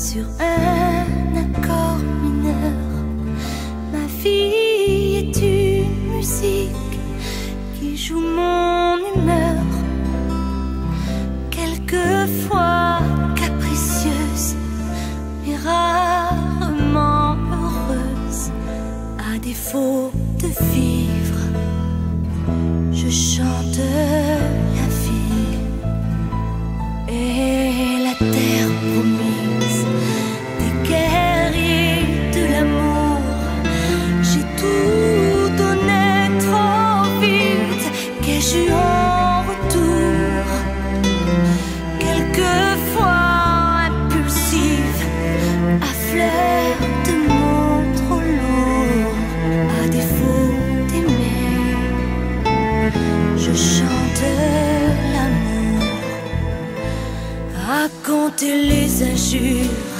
sur un accord mineur. Ma vie est une musique qui joue mon humeur, quelquefois capricieuse, mais rarement heureuse. À défaut de vivre, je chante la vie et la terre promise des guerriers de l'amour. J'ai tout donné trop vite, qu'ai-je eu en retour? Quelquefois impulsive, à fleur de mots trop lourds. À défaut d'aimer, je chante l'amour. Raconter les injures